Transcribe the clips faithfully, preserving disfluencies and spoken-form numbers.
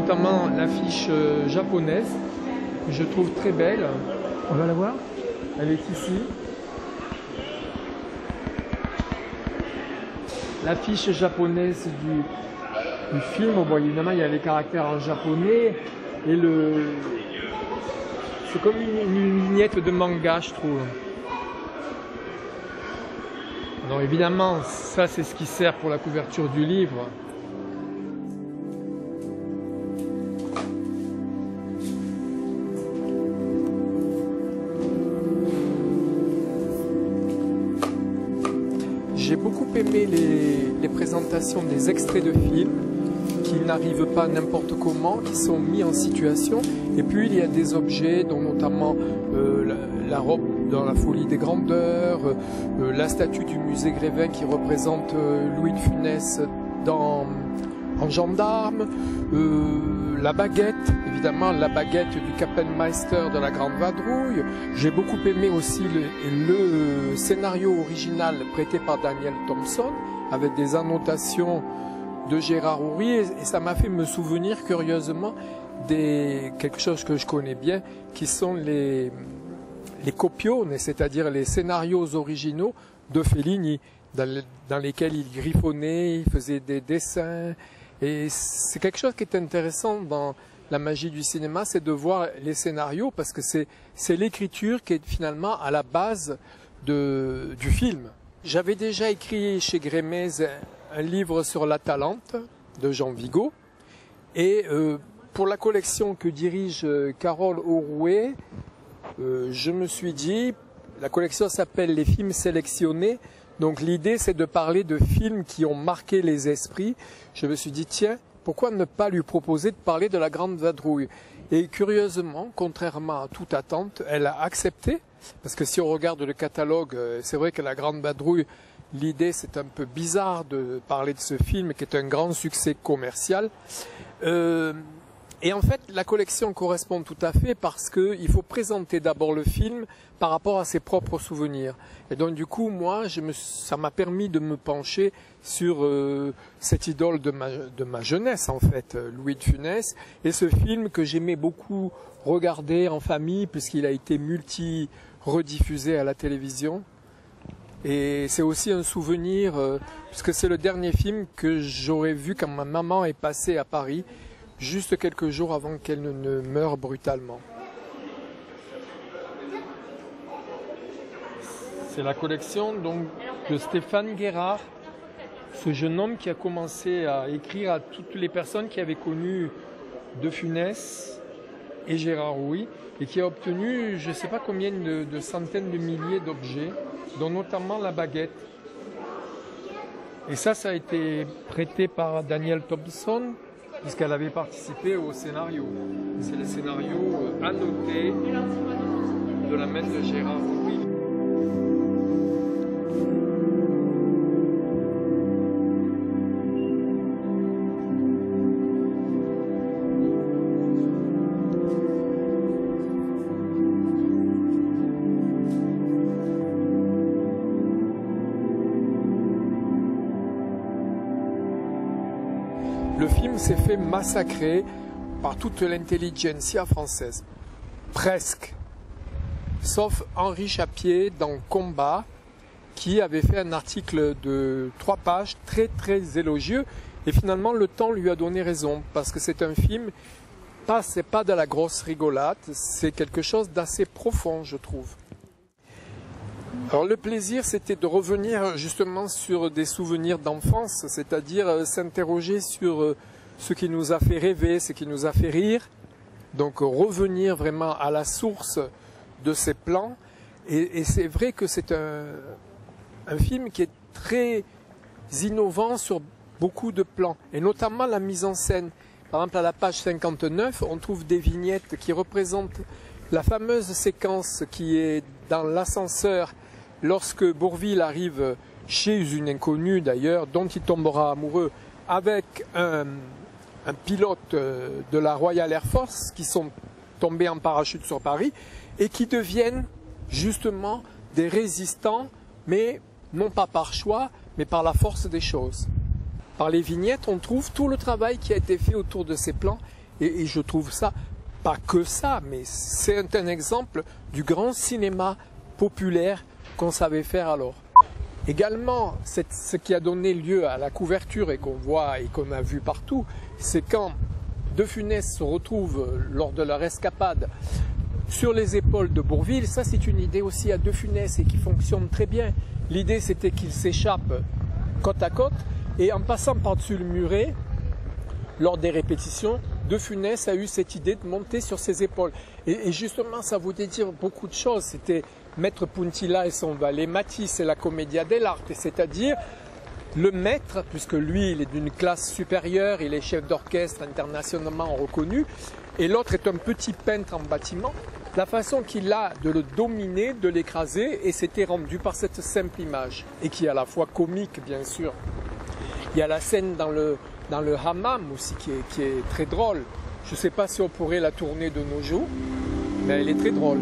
notamment l'affiche japonaise, que je trouve très belle. On va la voir. Elle est ici. L'affiche japonaise du, du film, bon, évidemment il y a les caractères en japonais et le c'est comme une, une vignette de manga, je trouve. Alors évidemment, ça c'est ce qui sert pour la couverture du livre. J'ai beaucoup aimé les, les présentations des extraits de films qui n'arrivent pas n'importe comment, qui sont mis en situation. Et puis il y a des objets, dont notamment euh, la, la robe dans la folie des grandeurs, euh, la statue du musée Grévin qui représente euh, Louis de Funès dans, en gendarme, euh, la baguette, évidemment la baguette du Kapellmeister de la Grande Vadrouille. J'ai beaucoup aimé aussi le, le scénario original prêté par Daniel Thompson avec des annotations de Gérard Houry et, et ça m'a fait me souvenir curieusement des quelque chose que je connais bien qui sont les, les copione, c'est-à-dire les scénarios originaux de Fellini dans, le, dans lesquels il griffonnait, il faisait des dessins et c'est quelque chose qui est intéressant dans la magie du cinéma, c'est de voir les scénarios parce que c'est c'est l'écriture qui est finalement à la base de, du film. J'avais déjà écrit chez Grémez un livre sur l'Atalante de Jean Vigo et euh, pour la collection que dirige euh, Carole Aurouet, euh, je me suis dit, la collection s'appelle Les films sélectionnés, donc l'idée c'est de parler de films qui ont marqué les esprits. Je me suis dit tiens, pourquoi ne pas lui proposer de parler de la Grande Vadrouille? Et curieusement, contrairement à toute attente, elle a accepté, parce que si on regarde le catalogue, c'est vrai que la Grande Vadrouille, l'idée c'est un peu bizarre de parler de ce film qui est un grand succès commercial. Euh, et en fait, la collection correspond tout à fait parce qu'il faut présenter d'abord le film par rapport à ses propres souvenirs. Et donc du coup, moi, je me, ça m'a permis de me pencher sur euh, cette idole de ma, de ma jeunesse, en fait, Louis de Funès, et ce film que j'aimais beaucoup regarder en famille puisqu'il a été multi-rediffusé à la télévision. Et c'est aussi un souvenir, euh, puisque c'est le dernier film que j'aurais vu quand ma maman est passée à Paris, juste quelques jours avant qu'elle ne, ne meure brutalement. C'est la collection donc, de Stéphane Guérard, ce jeune homme qui a commencé à écrire à toutes les personnes qui avaient connu De Funès et Gérard Houry, et qui a obtenu je ne sais pas combien de, de centaines de milliers d'objets, dont notamment la baguette. Et ça, ça a été prêté par Daniel Thompson, puisqu'elle avait participé au scénario. C'est le scénario annoté de la main de Gérard Houry. Le film s'est fait massacrer par toute l'intelligentsia française. Presque. Sauf Henri Chapier dans Combat, qui avait fait un article de trois pages très très élogieux. Et finalement, le temps lui a donné raison, parce que c'est un film, pas, c'est pas de la grosse rigolade, c'est quelque chose d'assez profond, je trouve. Alors le plaisir, c'était de revenir justement sur des souvenirs d'enfance, c'est-à-dire euh, s'interroger sur euh, ce qui nous a fait rêver, ce qui nous a fait rire. Donc euh, revenir vraiment à la source de ces plans. Et, et c'est vrai que c'est un, un film qui est très innovant sur beaucoup de plans, et notamment la mise en scène. Par exemple, à la page cinquante-neuf, on trouve des vignettes qui représentent la fameuse séquence qui est dans l'ascenseur lorsque Bourvil arrive chez une inconnue d'ailleurs, dont il tombera amoureux, avec un, un pilote de la Royal Air Force qui sont tombés en parachute sur Paris et qui deviennent justement des résistants, mais non pas par choix, mais par la force des choses. Par les vignettes, on trouve tout le travail qui a été fait autour de ces plans Et, et je trouve ça, pas que ça, mais c'est un exemple du grand cinéma populaire qu'on savait faire alors. Également, ce qui a donné lieu à la couverture et qu'on voit et qu'on a vu partout, c'est quand De Funès se retrouve lors de leur escapade sur les épaules de Bourvil. Ça, c'est une idée aussi à De Funès et qui fonctionne très bien. L'idée, c'était qu'il s'échappe côte à côte et en passant par-dessus le muret, lors des répétitions, De Funès a eu cette idée de monter sur ses épaules. Et, et justement, ça voulait dire beaucoup de choses. C'était Maître Puntilla et son valet Matisse et la Commedia dell'arte, c'est-à-dire le maître, puisque lui, il est d'une classe supérieure, il est chef d'orchestre internationalement reconnu, et l'autre est un petit peintre en bâtiment. La façon qu'il a de le dominer, de l'écraser, et c'était rendu par cette simple image, et qui est à la fois comique, bien sûr. Il y a la scène dans le, dans le hammam aussi, qui est, qui est très drôle. Je ne sais pas si on pourrait la tourner de nos jours, mais elle est très drôle.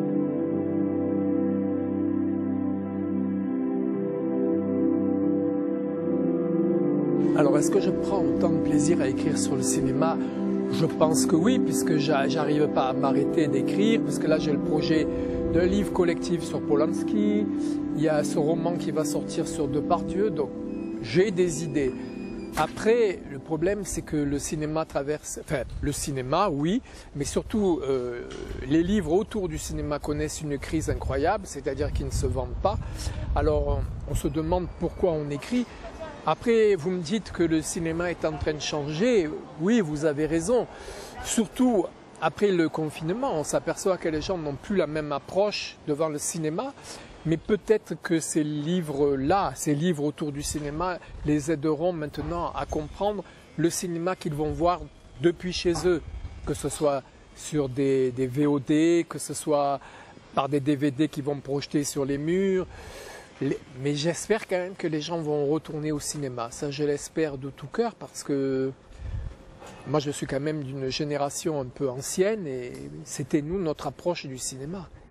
Alors, est-ce que je prends autant de plaisir à écrire sur le cinéma? Je pense que oui, puisque j'arrive pas à m'arrêter d'écrire, parce que là j'ai le projet d'un livre collectif sur Polanski, il y a ce roman qui va sortir sur Depardieu, donc j'ai des idées. Après, le problème c'est que le cinéma traverse, enfin le cinéma oui, mais surtout euh, les livres autour du cinéma connaissent une crise incroyable, c'est-à-dire qu'ils ne se vendent pas. Alors on se demande pourquoi on écrit. Après, vous me dites que le cinéma est en train de changer. Oui, vous avez raison. Surtout après le confinement, on s'aperçoit que les gens n'ont plus la même approche devant le cinéma. Mais peut-être que ces livres-là, ces livres autour du cinéma, les aideront maintenant à comprendre le cinéma qu'ils vont voir depuis chez eux. Que ce soit sur des, des V O D, que ce soit par des D V D qui vont projeter sur les murs. Mais j'espère quand même que les gens vont retourner au cinéma. Ça, je l'espère de tout cœur parce que moi, je suis quand même d'une génération un peu ancienne et c'était nous, notre approche du cinéma.